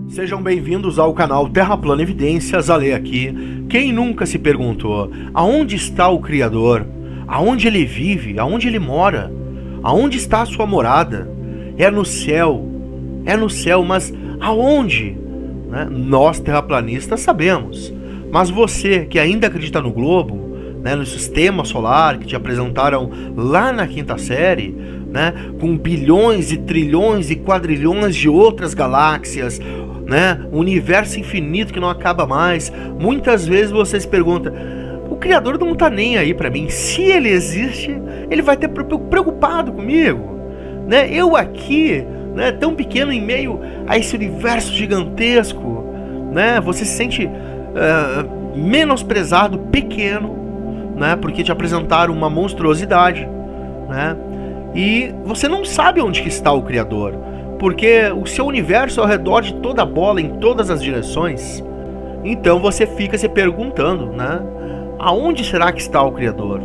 Sejam bem-vindos ao canal Terra Plana Evidências, Ale aqui. Quem nunca se perguntou, aonde está o Criador? Aonde ele vive? Aonde ele mora? Aonde está a sua morada? É no céu, mas aonde? Né? Nós, terraplanistas, sabemos. Mas você, que ainda acredita no globo, né, no sistema solar, que te apresentaram lá na quinta série, né, com bilhões e trilhões e quadrilhões de outras galáxias, né, um universo infinito que não acaba mais. Muitas vezes você se pergunta, o Criador não está nem aí para mim. Se ele existe, ele vai ter preocupado comigo, né? Eu aqui, né, tão pequeno em meio a esse universo gigantesco, né? Você se sente menosprezado, pequeno, né, porque te apresentaram uma monstruosidade, né? E você não sabe onde que está o Criador, porque o seu universo é ao redor de toda a bola, em todas as direções. Então você fica se perguntando, né, aonde será que está o Criador?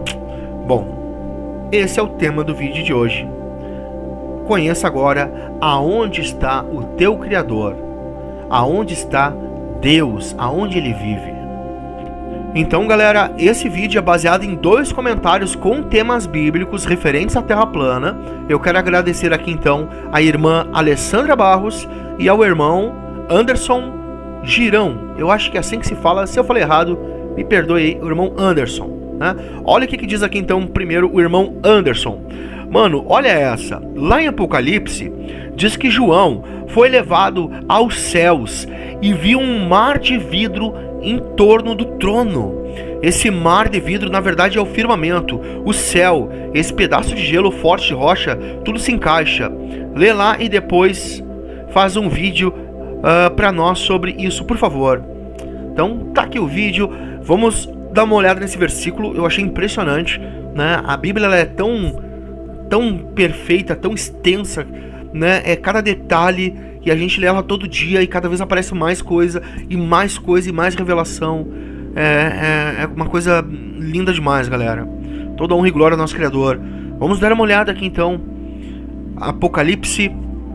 Bom, esse é o tema do vídeo de hoje. Conheça agora aonde está o teu Criador, aonde está Deus, aonde ele vive. Então, galera, esse vídeo é baseado em 2 comentários com temas bíblicos referentes à Terra plana. Eu quero agradecer aqui, então, a irmã Alessandra Barros e ao irmão Anderson Girão. Eu acho que é assim que se fala. Se eu falei errado, me perdoe aí, o irmão Anderson, né? Olha o que diz aqui, então, primeiro o irmão Anderson. Mano, olha essa. Lá em Apocalipse, diz que João foi levado aos céus e viu um mar de vidro em torno do trono. Esse mar de vidro, na verdade, é o firmamento, o céu, esse pedaço de gelo forte de rocha, tudo se encaixa. Lê lá e depois faz um vídeo para nós sobre isso, por favor. Então, tá aqui o vídeo. Vamos dar uma olhada nesse versículo. Eu achei impressionante, né? A Bíblia ela é tão perfeita, tão extensa, né? É cada detalhe e a gente lê ela todo dia e cada vez aparece mais coisa e mais revelação. É uma coisa linda demais, galera. Toda honra e glória ao nosso Criador. Vamos dar uma olhada aqui, então. Apocalipse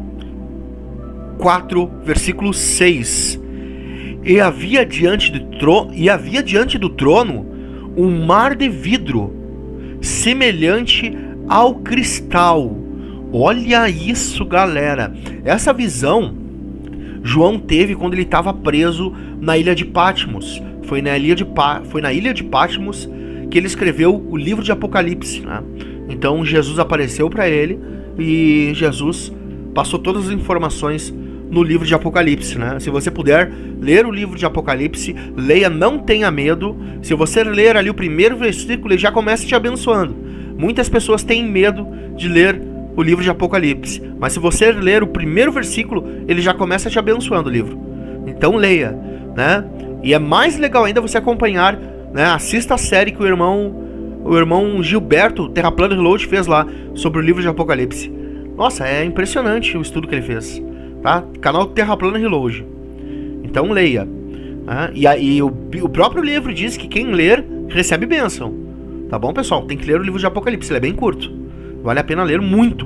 4, versículo 6. E havia diante do trono um mar de vidro, semelhante ao cristal. Olha isso, galera. Essa visão João teve quando ele estava preso na ilha de Patmos. Foi na ilha de Patmos que ele escreveu o livro de Apocalipse, né? Então Jesus apareceu para ele e Jesus passou todas as informações no livro de Apocalipse, né? Se você puder ler o livro de Apocalipse, leia, não tenha medo. Se você ler ali o primeiro versículo, ele já começa te abençoando. Muitas pessoas têm medo de ler o livro de Apocalipse, mas se você ler o primeiro versículo, ele já começa te abençoando o livro. Então leia, né? E é mais legal ainda você acompanhar, né? Assista a série que o irmão Gilberto, Terra Plana Reload, fez lá sobre o livro de Apocalipse. Nossa, é impressionante o estudo que ele fez, tá? Canal Terra Plana Reload. Então leia, né? E o próprio livro diz que quem ler recebe bênção. Tá bom, pessoal? Tem que ler o livro de Apocalipse, ele é bem curto. Vale a pena ler muito.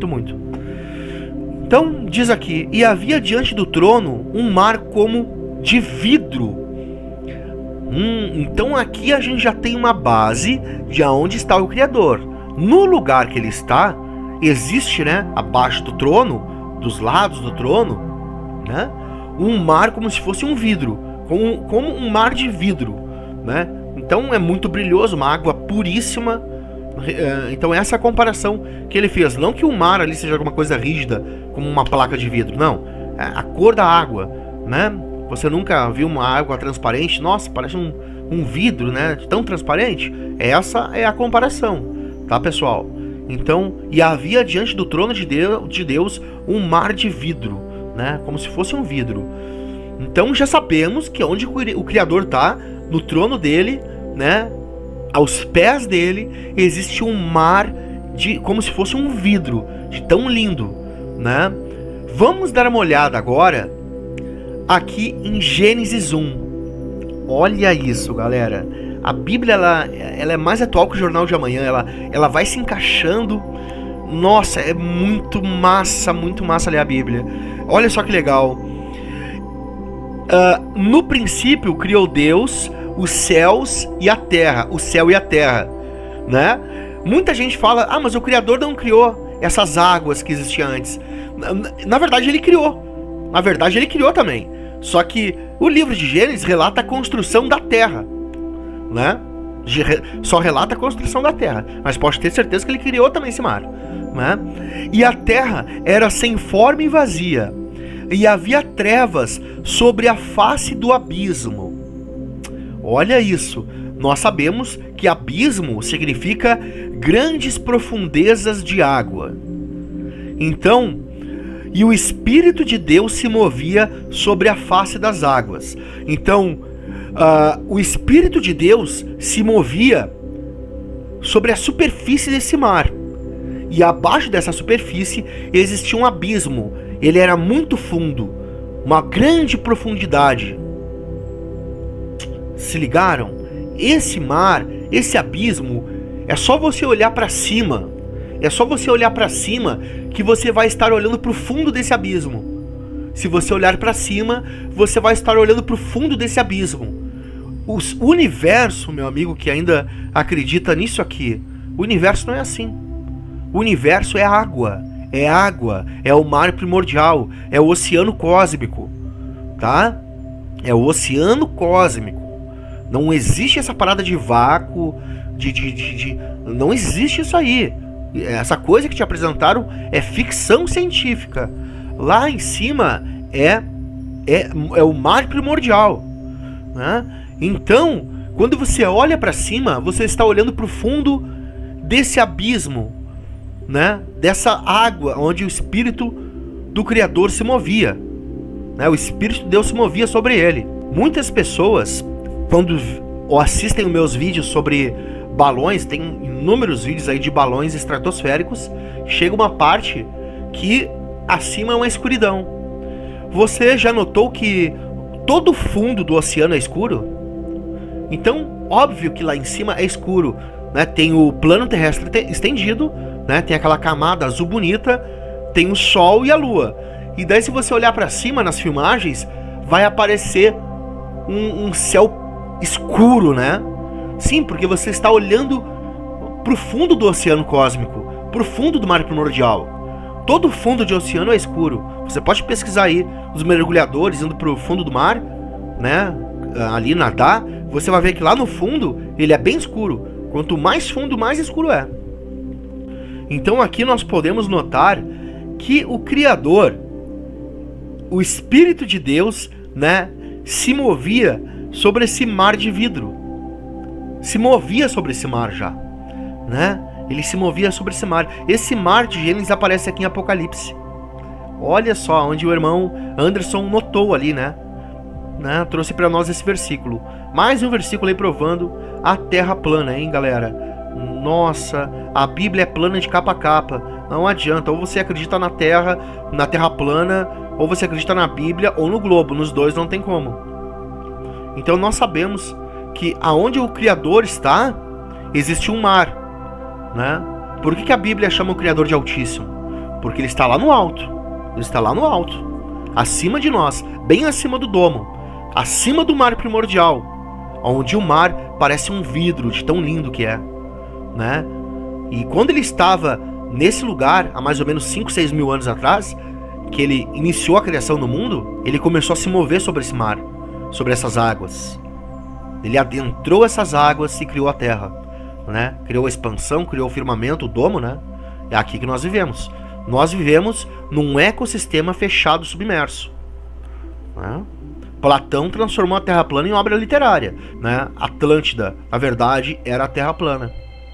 Então, diz aqui, e havia diante do trono um mar como de vidro. Então aqui a gente já tem uma base de aonde está o Criador. No lugar que ele está, existe, né, abaixo do trono, dos lados do trono, né, um mar como se fosse um vidro, como um mar de vidro, né? Então é muito brilhoso, uma água puríssima. Então essa é a comparação que ele fez. Não que o mar ali seja alguma coisa rígida, como uma placa de vidro, não. É a cor da água, né? Você nunca viu uma água transparente? Nossa, parece um vidro, né? Tão transparente. Essa é a comparação, tá, pessoal? Então, e havia diante do trono de Deus um mar de vidro, né? Como se fosse um vidro. Então já sabemos que onde o Criador está, no trono dele, né? Aos pés dele existe um mar como se fosse um vidro, de tão lindo, né? Vamos dar uma olhada agora aqui em Gênesis 1. Olha isso, galera. A Bíblia ela é mais atual que o Jornal de Amanhã. Ela vai se encaixando. Nossa, é muito massa ler a Bíblia. Olha só que legal. No princípio criou Deus os céus e a terra, o céu e a terra, né? Muita gente fala, mas o Criador não criou essas águas que existiam antes. Na verdade ele criou. Na verdade ele criou também. Só que o livro de Gênesis relata a construção da terra, né? Só relata a construção da terra, mas pode ter certeza que ele criou também esse mar, né? E a terra era sem forma e vazia, e havia trevas sobre a face do abismo. Olha isso, nós sabemos que abismo significa grandes profundezas de água. Então, e o Espírito de Deus se movia sobre a face das águas. Então, o Espírito de Deus se movia sobre a superfície desse mar. E abaixo dessa superfície existia um abismo. Ele era muito fundo, uma grande profundidade. Se ligaram? Esse mar, esse abismo, é só você olhar para cima. É só você olhar para cima que você vai estar olhando para o fundo desse abismo. Se você olhar para cima, você vai estar olhando para o fundo desse abismo. O universo, meu amigo que ainda acredita nisso aqui, o universo não é assim. O universo é água, é o mar primordial, é o oceano cósmico, tá? É o oceano cósmico. Não existe essa parada de vácuo, não existe isso aí. Essa coisa que te apresentaram é ficção científica. Lá em cima é o mar primordial, né? Então, quando você olha para cima, você está olhando para o fundo desse abismo, né? Dessa água onde o Espírito do Criador se movia, né? O Espírito de Deus se movia sobre ele. Muitas pessoas, quando assistem os meus vídeos sobre balões, tem inúmeros vídeos aí de balões estratosféricos, chega uma parte que acima é uma escuridão. Você já notou que todo o fundo do oceano é escuro? Então, óbvio que lá em cima é escuro, né? Tem o plano terrestre estendido, né? Tem aquela camada azul bonita, tem o Sol e a Lua. E daí, se você olhar para cima nas filmagens, vai aparecer um céu escuro, né? Sim, porque você está olhando pro fundo do oceano cósmico, pro fundo do mar primordial. Todo o fundo de oceano é escuro. Você pode pesquisar aí os mergulhadores indo pro fundo do mar, né? Ali nadar, você vai ver que lá no fundo ele é bem escuro. Quanto mais fundo, mais escuro é. Então aqui nós podemos notar que o Criador, o Espírito de Deus, né, se movia sobre esse mar de vidro. Se movia sobre esse mar já, né? Ele se movia sobre esse mar. Esse mar de Gênesis aparece aqui em Apocalipse. Olha só onde o irmão Anderson notou ali, né? Trouxe para nós esse versículo. Mais um versículo aí provando a terra plana, hein, galera? Nossa, a Bíblia é plana de capa a capa. Não adianta, ou você acredita na terra plana, ou você acredita na Bíblia ou no globo. Nos dois não tem como. Então nós sabemos que aonde o Criador está, existe um mar, né? Por que a Bíblia chama o Criador de Altíssimo? Porque ele está lá no alto. Ele está lá no alto, acima de nós, bem acima do domo, acima do mar primordial, onde o mar parece um vidro de tão lindo que é, né? E quando ele estava nesse lugar, há mais ou menos 5, 6 mil anos atrás, que ele iniciou a criação do mundo, ele começou a se mover sobre esse mar, sobre essas águas. Ele adentrou essas águas e criou a terra, né? Criou a expansão, criou o firmamento, o domo, né? É aqui que nós vivemos. Nós vivemos num ecossistema fechado, submerso, né? Platão transformou a Terra plana em obra literária, né? Atlântida, na verdade, era a Terra plana.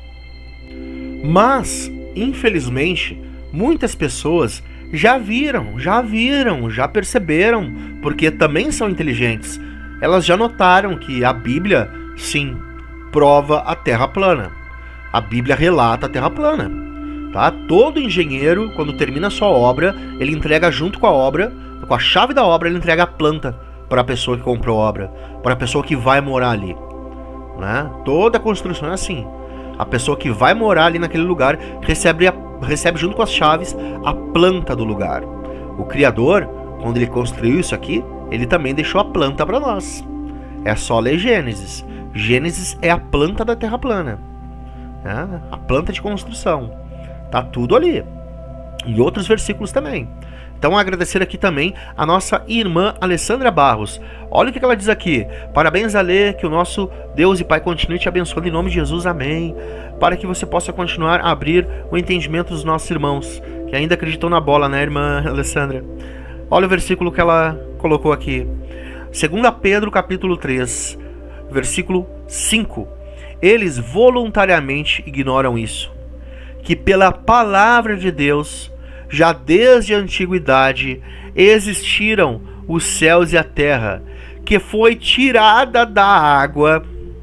Mas, infelizmente, muitas pessoas já perceberam, porque também são inteligentes. Elas já notaram que a Bíblia, sim, prova a Terra plana. A Bíblia relata a Terra plana, tá? Todo engenheiro, quando termina a sua obra, ele entrega junto com a obra, com a chave da obra, ele entrega a planta para a pessoa que comprou a obra, para a pessoa que vai morar ali, né? Toda a construção é assim. A pessoa que vai morar ali naquele lugar recebe junto com as chaves a planta do lugar. O Criador, quando ele construiu isso aqui, ele também deixou a planta para nós. É só ler Gênesis. Gênesis é a planta da terra plana, né? A planta de construção. Tá tudo ali. E outros versículos também. Então agradecer aqui também a nossa irmã Alessandra Barros. Olha o que ela diz aqui. Parabéns, Alê, que o nosso Deus e Pai continue te abençoando em nome de Jesus, amém. Para que você possa continuar a abrir o entendimento dos nossos irmãos, que ainda acreditam na bola, né, irmã Alessandra? Olha o versículo que ela colocou aqui. 2 Pedro capítulo 3, versículo 5. Eles voluntariamente ignoram isso, que pela palavra de Deus, já desde a antiguidade, existiram os céus e a terra, que foi tirada da água.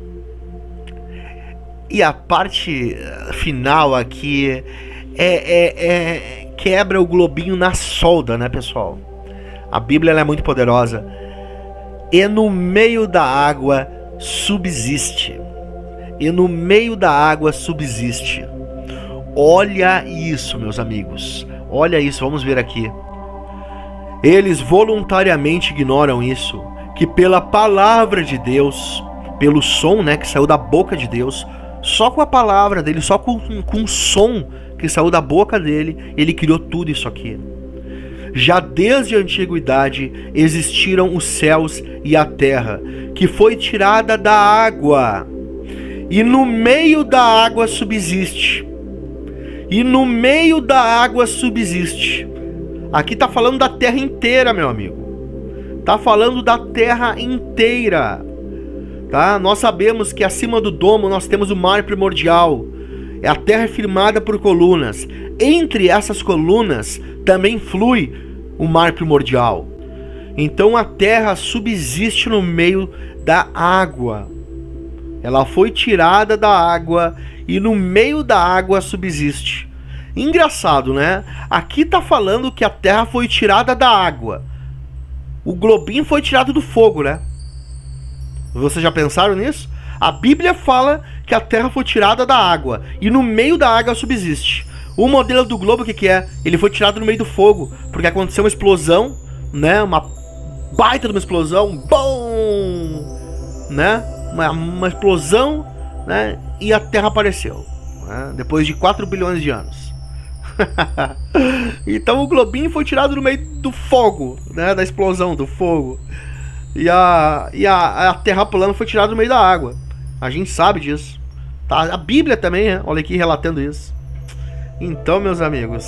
E a parte final aqui quebra o globinho na solda, né, pessoal? A Bíblia ela é muito poderosa. E no meio da água subsiste. E no meio da água subsiste. Olha isso, meus amigos. Olha isso, vamos ver aqui. Eles voluntariamente ignoram isso, que pela palavra de Deus, pelo som, né, que saiu da boca de Deus, só com a palavra dele, só com o som que saiu da boca dele, ele criou tudo isso aqui. Já desde a antiguidade existiram os céus e a terra, que foi tirada da água, e no meio da água subsiste. E no meio da água subsiste. Aqui está falando da terra inteira, meu amigo. Está falando da terra inteira. Tá? Nós sabemos que acima do domo nós temos o mar primordial. É a terra firmada por colunas. Entre essas colunas também flui o mar primordial. Então a terra subsiste no meio da água. Ela foi tirada da água e no meio da água subsiste. Engraçado, né? Aqui tá falando que a terra foi tirada da água. O globinho foi tirado do fogo, né? Vocês já pensaram nisso? A Bíblia fala que a terra foi tirada da água e no meio da água subsiste. O modelo do globo, o que é? Ele foi tirado no meio do fogo, porque aconteceu uma explosão, né? Uma baita de uma explosão, bom, né? Uma explosão, né? E a terra apareceu, né? Depois de 4 bilhões de anos. Então o globinho foi tirado no meio do fogo, né? Da explosão, do fogo. E a terra plana foi tirada no meio da água. A gente sabe disso, tá? A Bíblia também, né? Olha aqui relatando isso. Então, meus amigos,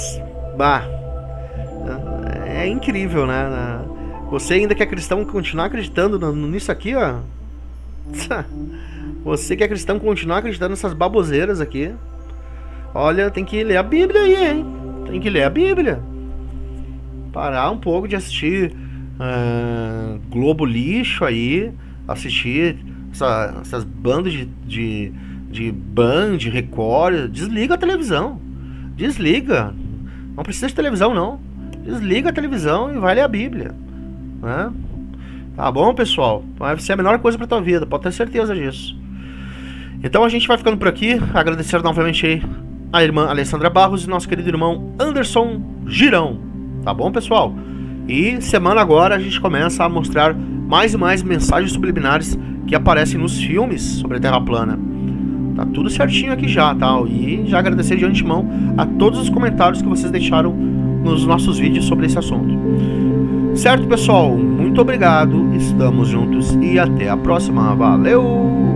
é incrível, né? Você ainda que é cristão, continuar acreditando nisso aqui, ó. Você que é cristão, continuar acreditando nessas baboseiras aqui. Olha, tem que ler a Bíblia aí, hein? Tem que ler a Bíblia. Parar um pouco de assistir Globo lixo aí. Assistir essas bandas de Band, Record. Desliga a televisão. Desliga. Não precisa de televisão, não. Desliga a televisão e vai ler a Bíblia, né? Tá bom, pessoal? Vai ser a melhor coisa pra tua vida, pode ter certeza disso. Então a gente vai ficando por aqui. Agradecer novamente aí a irmã Alessandra Barros e nosso querido irmão Anderson Girão. Tá bom, pessoal? E semana agora a gente começa a mostrar mais e mais mensagens subliminares que aparecem nos filmes sobre a Terra plana. Tá tudo certinho aqui já, tá? E já agradecer de antemão a todos os comentários que vocês deixaram nos nossos vídeos sobre esse assunto. Certo, pessoal? Muito obrigado, estamos juntos e até a próxima. Valeu!